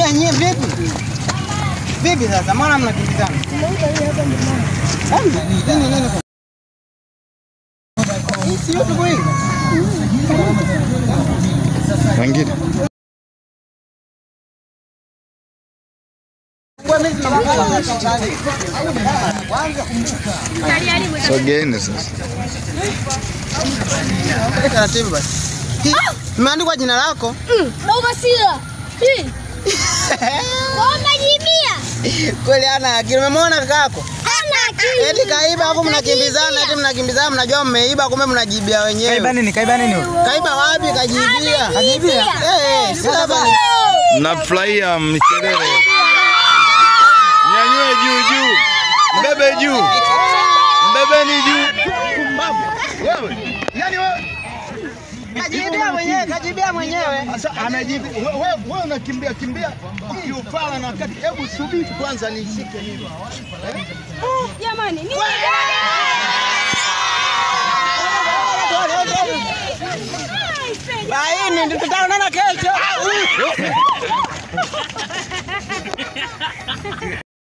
Sasa nyie vipi? Vipi sasa? Mbona mnakimbizana? Hii YouTube hii. Wengine. Sogeeni sasa. Taratibu basi. Imeandikwa jina lako? Dogo sila. Wamejibia. Kweli ana akili. Umemwona kaka yako? Ana akili. Eti kaiba hapo mnakimbizana, eti mnakimbizana mnajua mmeiba kumbe mnajibia wenyewe. Kaiba nini? Kaiba nini wewe? Kaiba wapi kajibia? Kajibia. Si hapa. Mnafurahia mkelele. Nyanyue juu. Mbebe juu. Mbebeni juu. Kumbavu. Wewe. Yaani wewe Kajibia mwenyewe. sasa anajibu. Wewe unakimbia ukiufala na wakati hebu subiri kwanza nishike hivi. Jamani, nini? Baini tutaonana kesho.